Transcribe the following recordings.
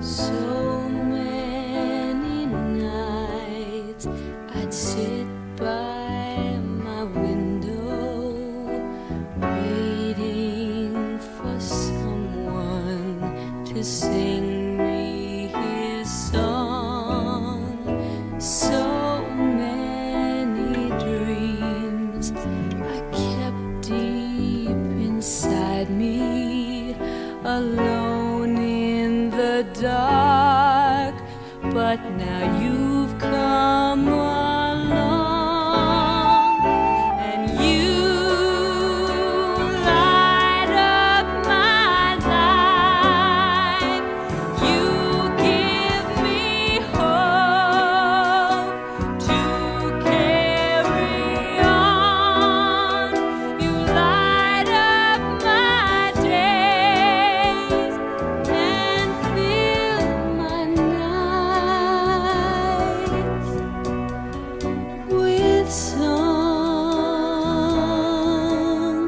So many nights I'd sit by my window, waiting for someone to sing me his song. So many dreams I kept deep inside me, alone in the dark, but now you've come along, and you light up my life. You give me hope to carry on. You light up my days and fill my nights with song.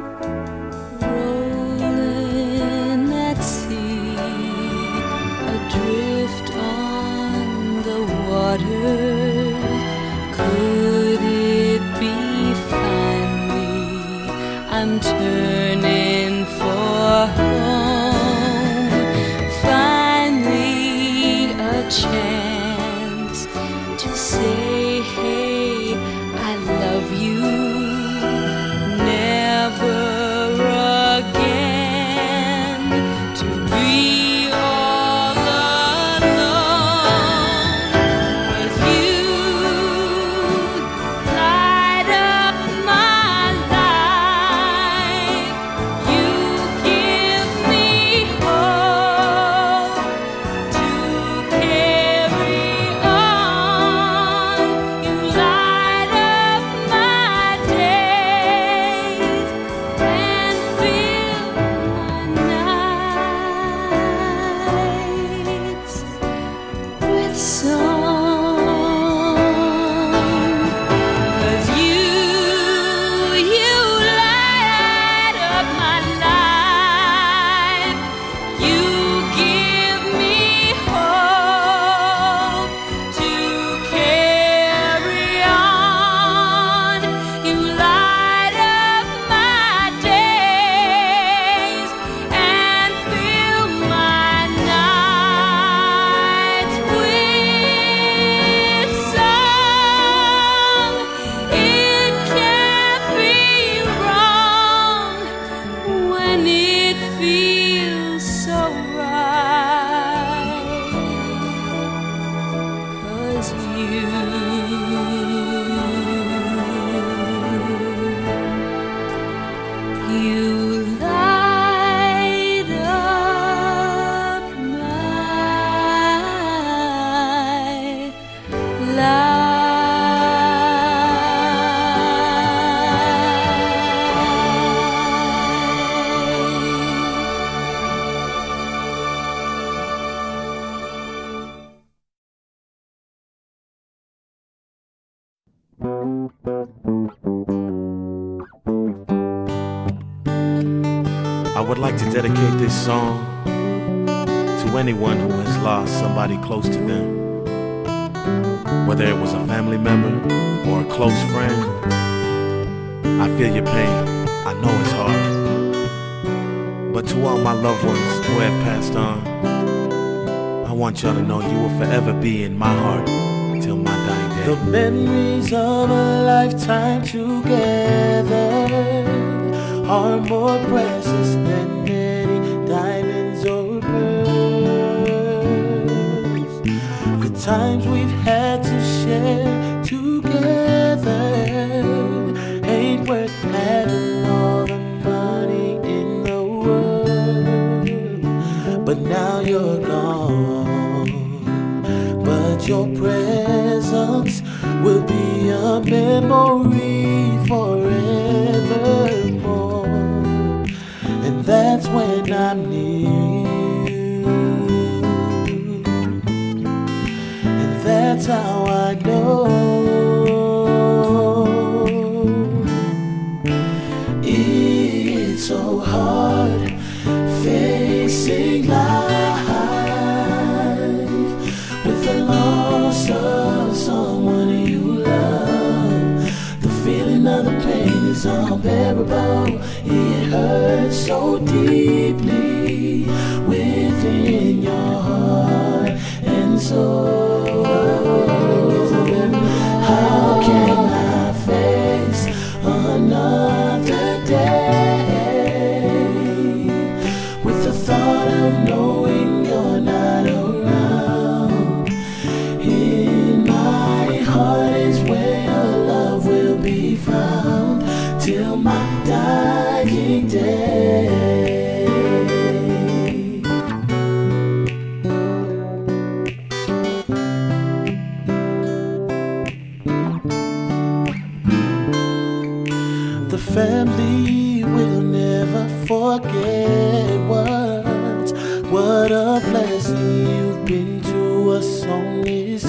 Rolling at sea, adrift on the water. Could it be finally I'm turning for home? Finally a chance to say, hey, I love you. Never again to be all alone. 'Cause you light up my life. You give me hope to carry on. You light up my days and fill my nights with song. 'Cause you light up my life. You give me hope to carry on. You light up my days and fill my nights with song. It can't be wrong when it feels so right. 'Cause you light up my I would like to dedicate this song to anyone who has lost somebody close to them, whether it was a family member or a close friend. I feel your pain, I know it's hard, but to all my loved ones who have passed on, I want y'all to know you will forever be in my heart till my dying day. The memories of a lifetime together are more precious than many diamonds or pearls. The times we've had to share together ain't worth having all the money in the world. But now you're gone, but your presence will be a memory forevermore. And that's when I'm near you, and that's how I know it's so hard facing life unbearable. It hurts so deeply within your heart and soul. How can I face another day with the thought of knowing you're not around? In my heart is where your love will be found till my dying day. The family will never forget what a blessing you've been to us on this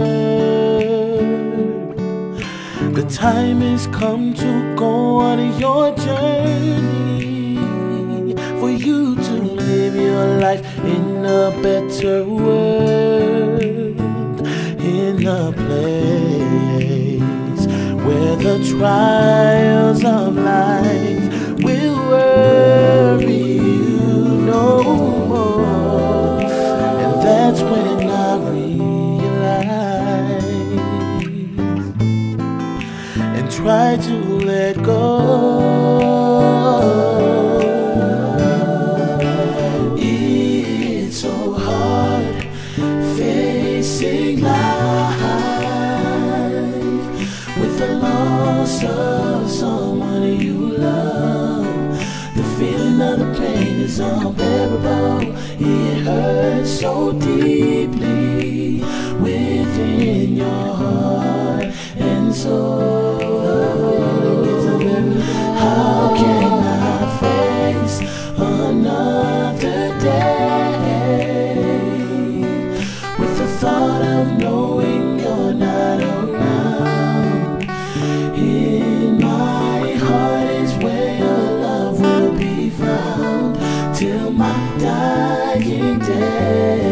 earth. The time has come to go on your journey, for you to live your life in a better world, in a place where the trials of life will worry you no more. And that's when I realize and try to let go. It's so hard facing life with the loss of someone you love. The feeling of the pain is unbearable. It hurts so deeply within your heart and soul. How can I face another day with the thought of knowing you're not around? In my heart is where your love will be found till my dying day.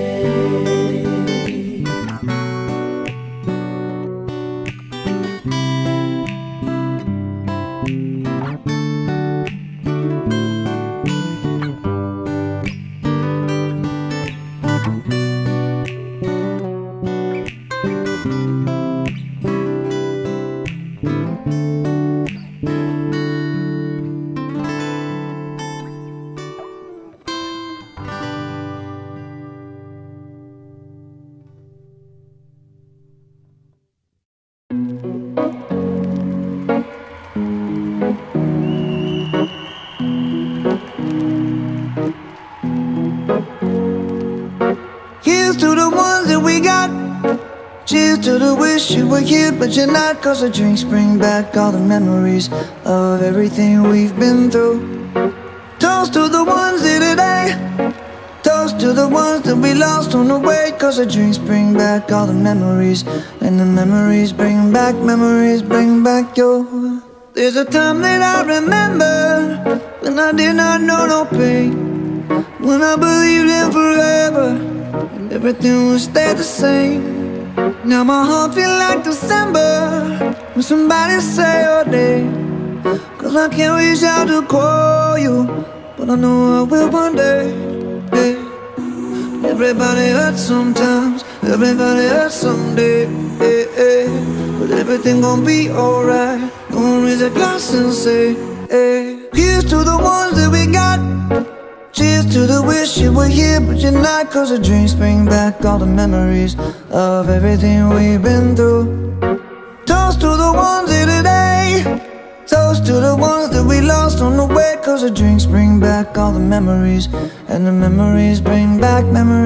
Here's to the ones that we got. Cheers to the wish you were here but you're not. Cause the drinks bring back all the memories of everything we've been through. Toast to the ones here today. Toast to the ones that we lost on the way. Cause the drinks bring back all the memories, and the memories bring back your. There's a time that I remember when I did not know no pain, when I believed in forever and everything would stay the same. Now my heart feel like December when somebody say your name. Cause I can't reach out to call you, but I know I will one day. Hey. Everybody hurts sometimes, everybody hurts someday. Hey, hey. But everything gon' be alright. Gonna raise a glass and say, hey. Here's to the ones that we got. Cheers to the wish you were here but you're not. Cause the drinks bring back all the memories of everything we've been through. Toast to the ones here today. Toast to the ones that we lost on the way. Cause the drinks bring back all the memories, and the memories bring back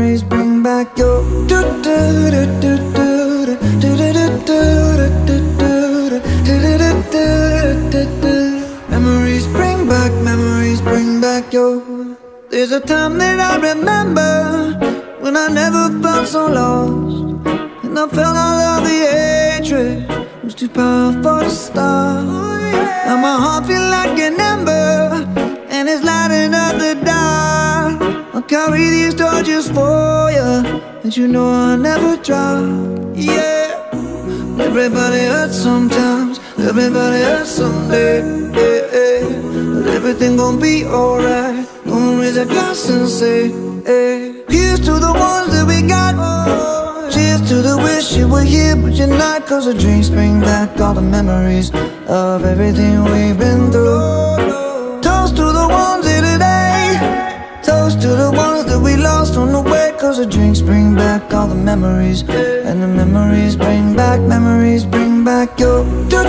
your. Memories bring back your. There's a time that I remember when I never felt so lost, and I felt all of the hatred was too powerful to stop. Now my heart feel like an ember, and it's lighting up the dark. I'll carry these torches for you, and you know I'll never drop. Yeah. Everybody hurts sometimes, everybody hurts someday. But everything gon' be alright. Gonna raise a glass and say, here's to the ones that we got. Cheers to the wish you were here but you're not. Cause the drinks bring back all the memories of everything we've been through. Toast to the ones here today. Toast to the ones that we lost on the way. Cause the drinks bring back all the memories. And the memories bring back your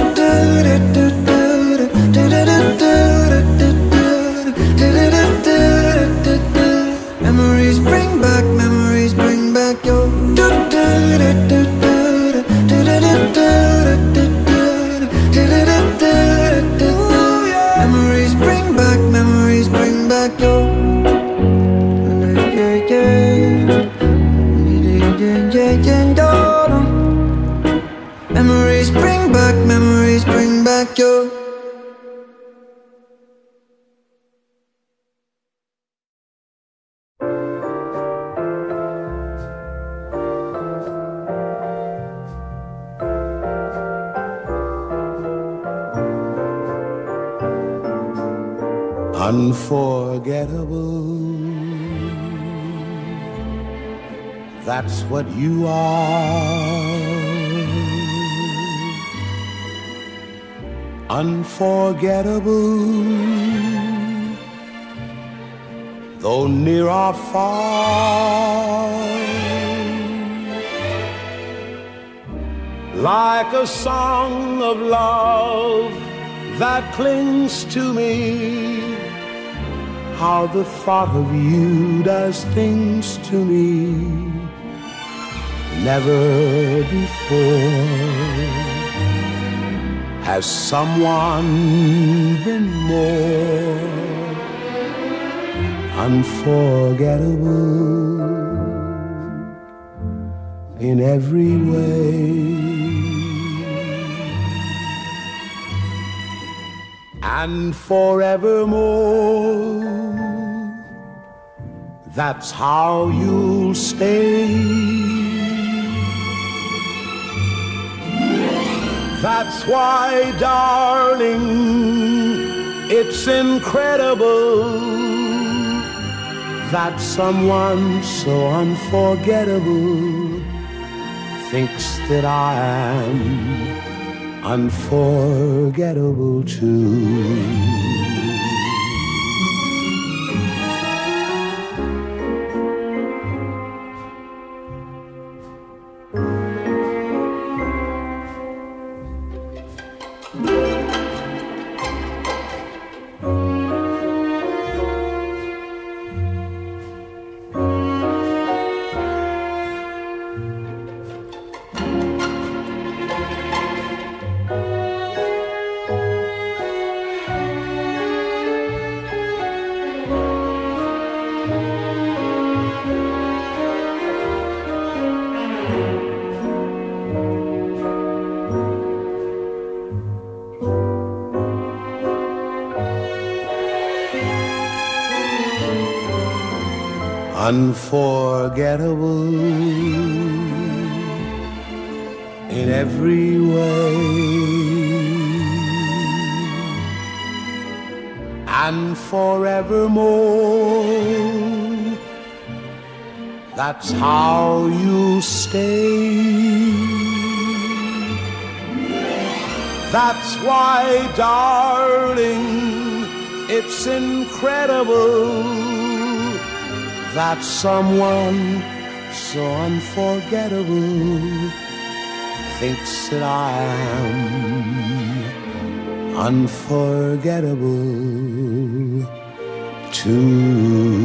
memories bring back your memories bring back your memories bring back your. Unforgettable, that's what you are. Unforgettable, though near or far. Like a song of love that clings to me. How the thought of you does things to me. Never before has someone been more unforgettable in every way. And forevermore, that's how you'll stay. That's why, darling, it's incredible that someone so unforgettable thinks that I am unforgettable too. Unforgettable in every way, and forevermore, that's how you stay. That's why, darling, it's incredible that someone so unforgettable thinks that I am unforgettable too.